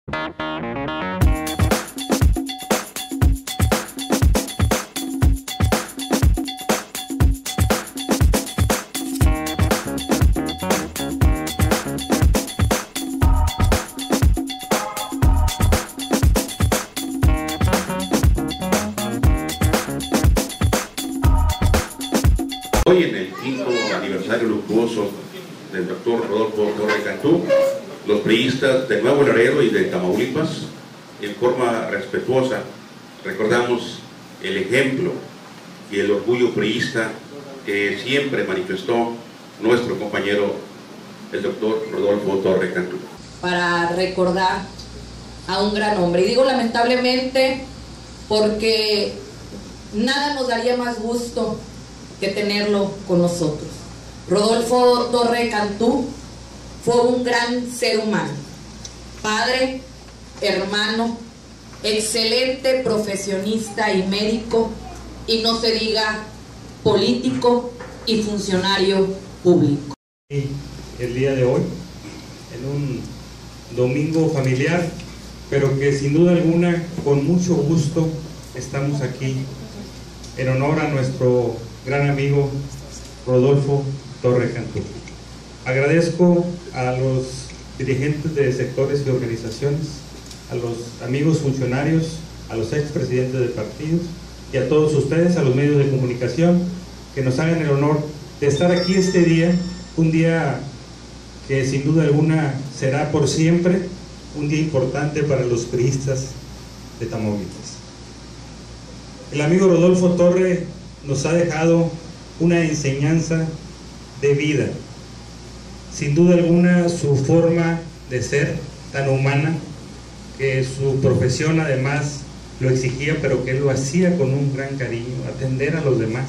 Hoy, en el 5º aniversario luctuoso del doctor Rodolfo Torre Cantú, los priistas de Nuevo Laredo y de Tamaulipas, en forma respetuosa, recordamos el ejemplo y el orgullo priista que siempre manifestó nuestro compañero, el doctor Rodolfo Torre Cantú. Para recordar a un gran hombre, y digo lamentablemente porque nada nos daría más gusto que tenerlo con nosotros. Rodolfo Torre Cantú fue un gran ser humano, padre, hermano, excelente profesionista y médico, y no se diga político y funcionario público. El día de hoy, en un domingo familiar, pero que sin duda alguna, con mucho gusto, estamos aquí en honor a nuestro gran amigo Rodolfo Torre Cantú. Agradezco a los dirigentes de sectores y organizaciones, a los amigos funcionarios, a los expresidentes de partidos y a todos ustedes, a los medios de comunicación, que nos hagan el honor de estar aquí este día, un día que sin duda alguna será por siempre un día importante para los priistas de Tamaulipas. El amigo Rodolfo Torre nos ha dejado una enseñanza de vida. Sin duda alguna, su forma de ser tan humana, que su profesión además lo exigía, pero que él lo hacía con un gran cariño, atender a los demás.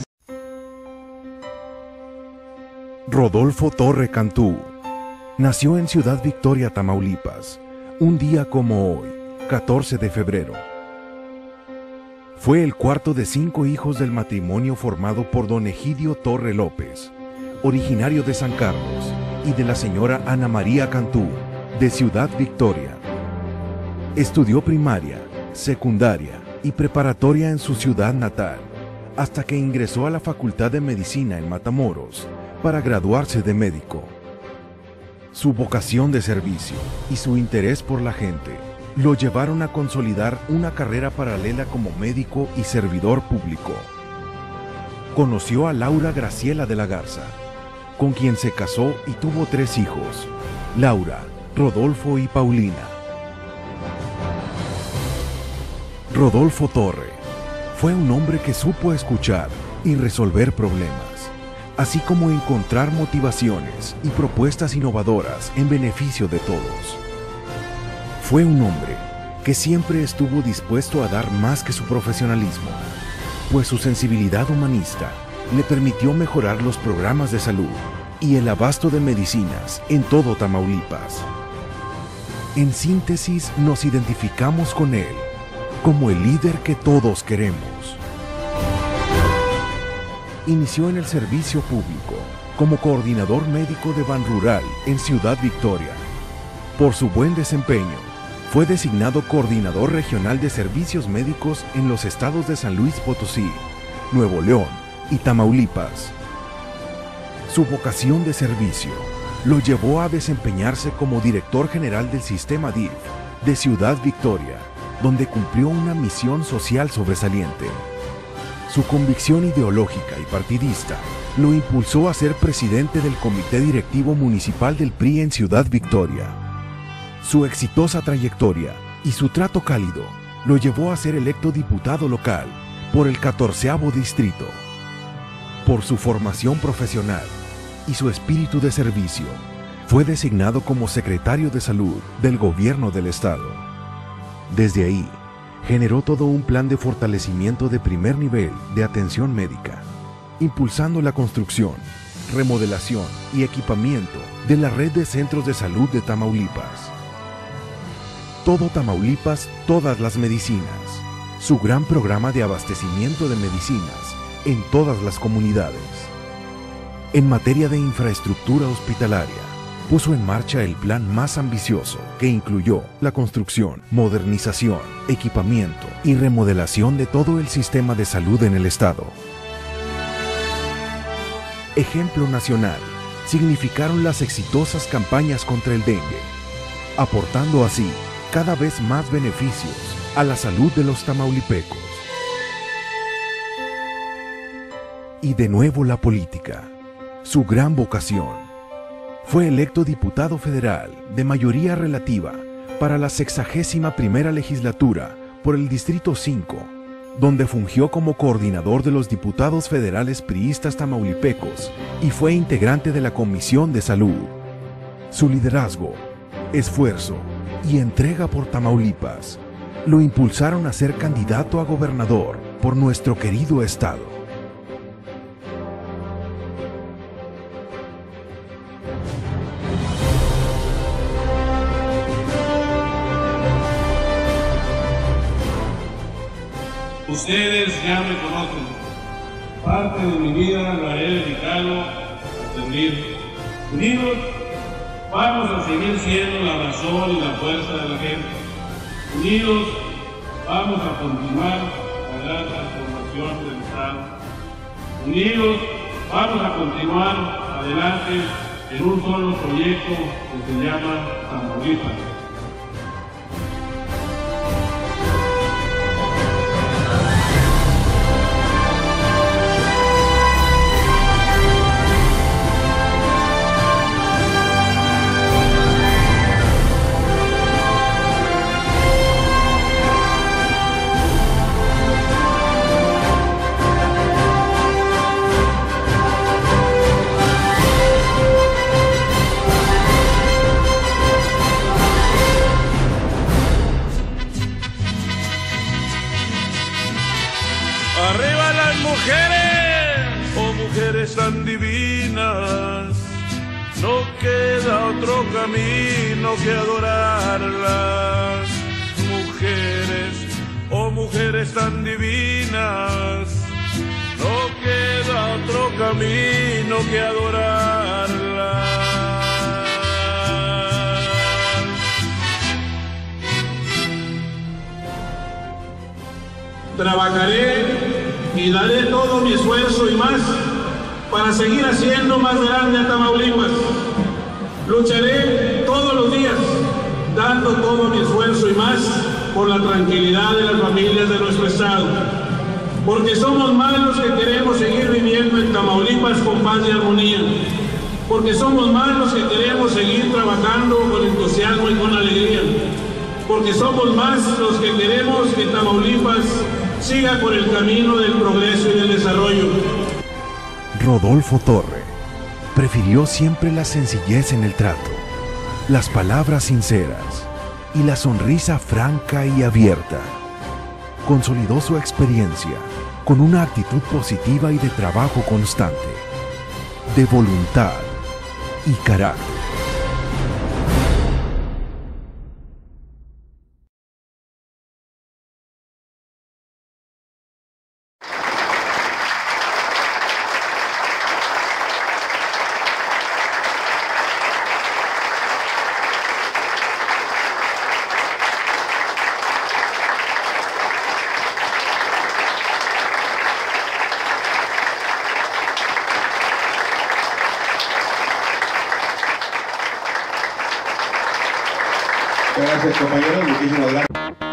Rodolfo Torre Cantú nació en Ciudad Victoria, Tamaulipas, un día como hoy, 14 de febrero. Fue el cuarto de 5 hijos del matrimonio formado por don Egidio Torre López, originario de San Carlos, y de la señora Ana María Cantú, de Ciudad Victoria. Estudió primaria, secundaria y preparatoria en su ciudad natal, hasta que ingresó a la Facultad de Medicina en Matamoros para graduarse de médico. Su vocación de servicio y su interés por la gente lo llevaron a consolidar una carrera paralela como médico y servidor público. Conoció a Laura Graciela de la Garza, con quien se casó y tuvo 3 hijos, Laura, Rodolfo y Paulina. Rodolfo Torre fue un hombre que supo escuchar y resolver problemas, así como encontrar motivaciones y propuestas innovadoras en beneficio de todos. Fue un hombre que siempre estuvo dispuesto a dar más que su profesionalismo, pues su sensibilidad humanista le permitió mejorar los programas de salud y el abasto de medicinas en todo Tamaulipas. En síntesis, nos identificamos con él como el líder que todos queremos. Inició en el servicio público como coordinador médico de Banrural en Ciudad Victoria. Por su buen desempeño, fue designado coordinador regional de servicios médicos en los estados de San Luis Potosí, Nuevo León y Tamaulipas. Su vocación de servicio lo llevó a desempeñarse como director general del sistema DIF de Ciudad Victoria, donde cumplió una misión social sobresaliente. Su convicción ideológica y partidista lo impulsó a ser presidente del Comité Directivo Municipal del PRI en Ciudad Victoria. Su exitosa trayectoria y su trato cálido lo llevó a ser electo diputado local por el 14º distrito. Por su formación profesional y su espíritu de servicio, fue designado como secretario de Salud del Gobierno del Estado. Desde ahí, generó todo un plan de fortalecimiento de primer nivel de atención médica, impulsando la construcción, remodelación y equipamiento de la red de centros de salud de Tamaulipas. Todo Tamaulipas, todas las medicinas. Su gran programa de abastecimiento de medicinas en todas las comunidades. En materia de infraestructura hospitalaria, puso en marcha el plan más ambicioso que incluyó la construcción, modernización, equipamiento y remodelación de todo el sistema de salud en el estado. Ejemplo nacional significaron las exitosas campañas contra el dengue, aportando así cada vez más beneficios a la salud de los tamaulipecos. Y de nuevo la política, su gran vocación. Fue electo diputado federal de mayoría relativa para la 61ª legislatura por el Distrito 5, donde fungió como coordinador de los diputados federales priistas tamaulipecos y fue integrante de la Comisión de Salud. Su liderazgo, esfuerzo y entrega por Tamaulipas lo impulsaron a ser candidato a gobernador por nuestro querido estado. Ustedes ya me conocen. Parte de mi vida la he dedicado a servir. Unidos, vamos a seguir siendo la razón y la fuerza de la gente. Unidos, vamos a continuar la gran transformación del Estado. Unidos, vamos a continuar adelante en un solo proyecto que se llama Tamaulipas. ¡Arriba las mujeres! Oh, mujeres tan divinas, no queda otro camino que adorarlas. Mujeres, oh, mujeres tan divinas, no queda otro camino que adorarlas. Trabajaré y daré todo mi esfuerzo y más para seguir haciendo más grande a Tamaulipas. Lucharé todos los días, dando todo mi esfuerzo y más por la tranquilidad de las familias de nuestro estado. Porque somos más los que queremos seguir viviendo en Tamaulipas con paz y armonía. Porque somos más los que queremos seguir trabajando con entusiasmo y con alegría. Porque somos más los que queremos que Tamaulipas siga por el camino del progreso y del desarrollo. Rodolfo Torre prefirió siempre la sencillez en el trato, las palabras sinceras y la sonrisa franca y abierta. Consolidó su experiencia con una actitud positiva y de trabajo constante, de voluntad y carácter. Gracias, compañeros. Muchísimas gracias.